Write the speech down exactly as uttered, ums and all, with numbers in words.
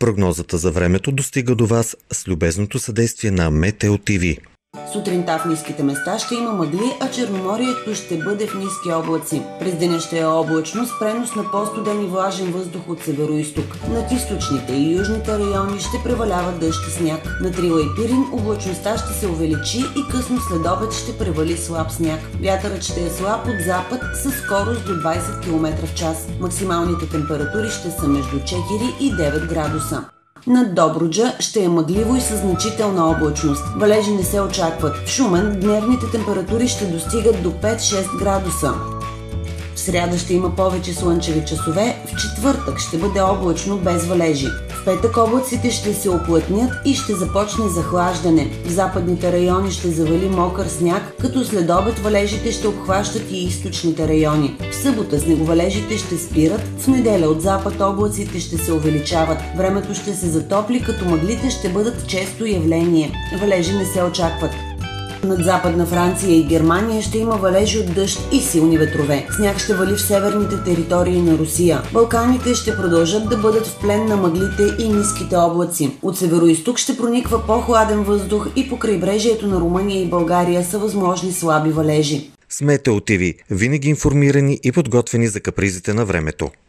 Прогнозата за времето достига до вас с любезното съдействие на Метео ТВ. Сутринта в ниските места ще има мъгли, а Черноморието ще бъде в ниски облаци. През деня ще е облачно с пренос на по-студен и влажен въздух от североизток. Над източните и южните райони ще превалява дъжд и сняг. На Трила и Пирин облачността ще се увеличи и късно след обед ще превали слаб сняг. Вятърът ще е слаб от запад със скорост до двайсет километра в час. Максималните температури ще са между четири и девет градуса. Над Добруджа ще е мъгливо и със значителна облачност. Валежи не се очакват. В Шумен дневните температури ще достигат до пет-шест градуса. В сряда ще има повече слънчеви часове, в четвъртък ще бъде облачно без валежи. В петък облаците ще се оплътнят и ще започне захлаждане. В западните райони ще завали мокър сняг, като след обед валежите ще обхващат и източните райони. В събота снеговалежите ще спират, в неделя от запад облаците ще се увеличават. Времето ще се затопли, като мъглите ще бъдат често явление. Валежи не се очакват. Над Западна Франция и Германия ще има валежи от дъжд и силни ветрове. Сняг ще вали в северните територии на Русия. Балканите ще продължат да бъдат в плен на мъглите и ниските облаци. От североизток ще прониква по-хладен въздух и по крайбрежието на Румъния и България са възможни слаби валежи. С Метео ТВ винаги информирани и подготвени за капризите на времето.